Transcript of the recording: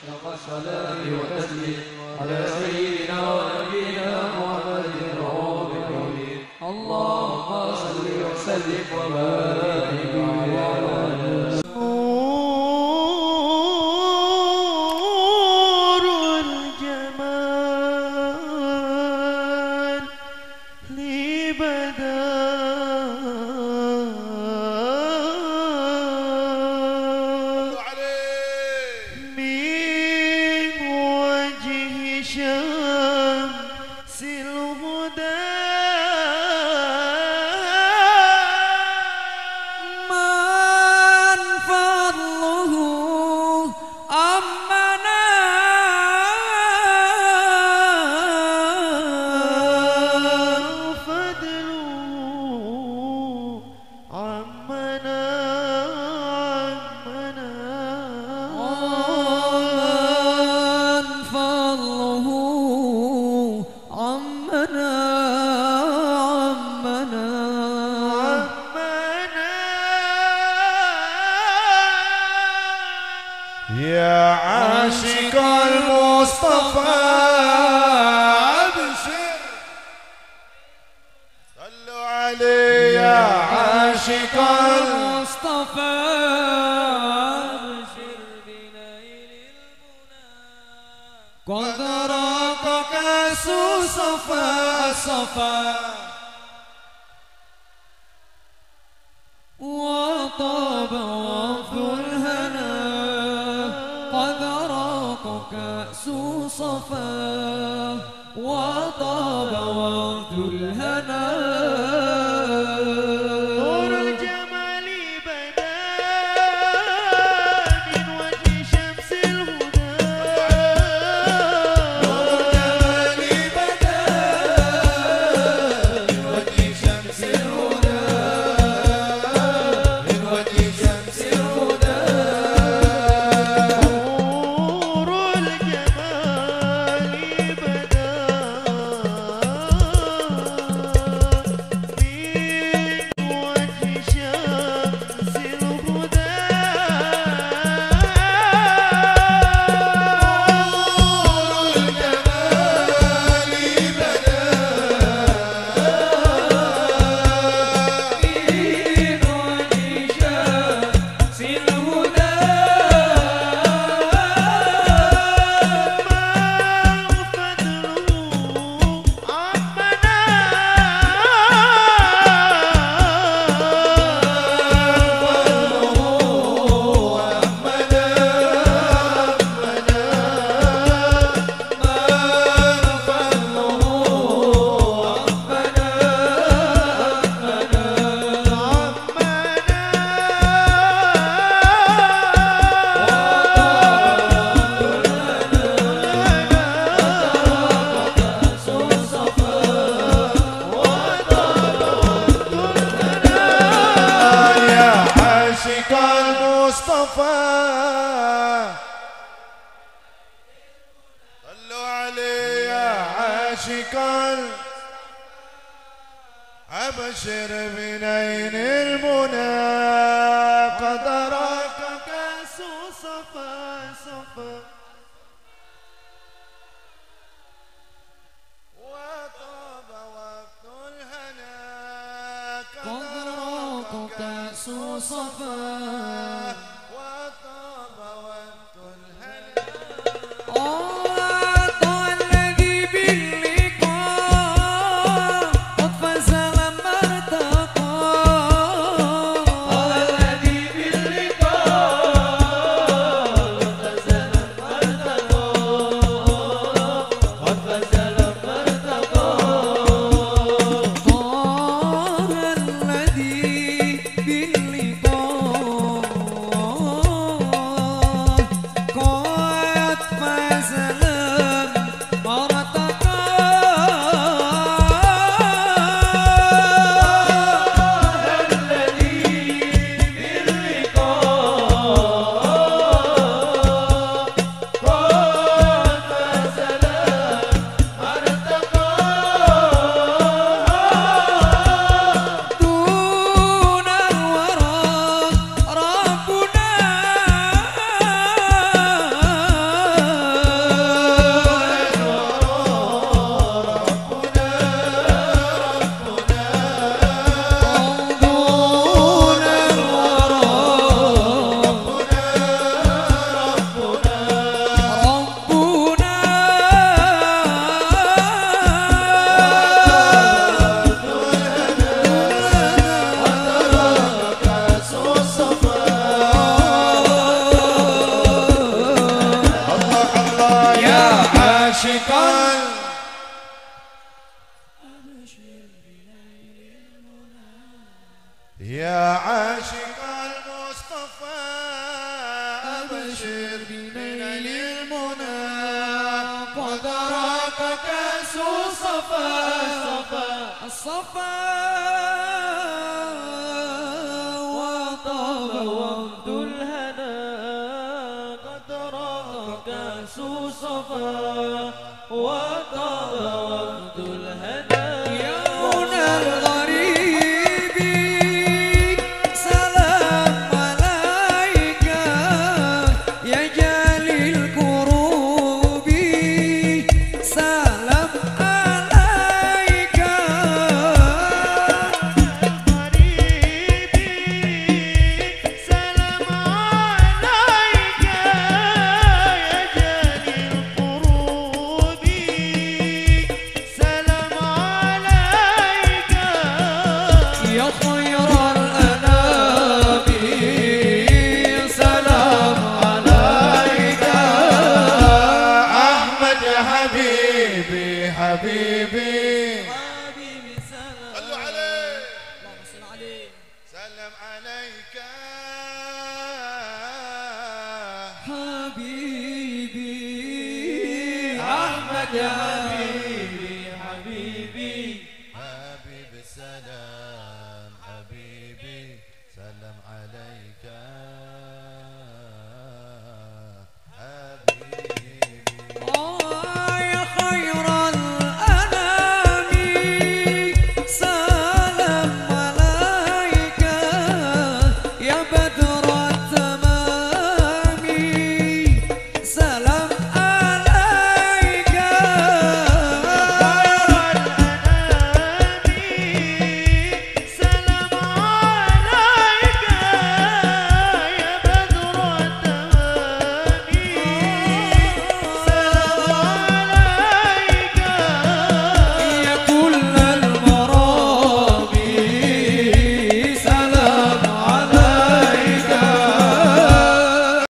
الصلاة والتسليم على سيدنا ونبينا محمد الرؤوف الرحيم. اللهم صل وسلم وبارك على نور الجمال لي بدا من وجه شمس الهدى من فضله أمنا فضله عمنا من فضله عمنا يا عاشق المصطفى ابشر صلوا عليه يا عاشق المصطفى ابشر بنيل المنى قد راق كأس صفا وطاب وفد الهنا قد راق كأس صفا وطاب وفد الهنا نور الجمال بدا من وجه شمس الهدى نور الجمال بدا من وجه شمس الهدى من وجه شمس الهدى نور الجمال بدا من وجه شمس الهدى عاشق المصطفى صلوا عليه يا عاشق أبشر بنين المنى قد راك كأس صفا وطاب وقت الهنا قد راق كأس صفا وطاب وقت الهنا الذي باللقاء قد فاز لما ارتقى الذي باللقاء قد فاز لما ارتقى قد فاز لما ارتقى طه الذي باللقاء أبشر بنيل المنى قد راك كأس الصفا الصفا وطاب وفد الهنا قد راك كأس الصفا وطاب وفد الهنا يا منى الغريب سلام عليك يا جليل الكروب سلام عليك الغريب سلام عليك يا جليل الكروب سلام عليك يا خير الأنام سلام عليك أحمد حبيبي حبيبي سلام صلوا عليه اللهم صل عليه سلم عليك حبيبي أحمد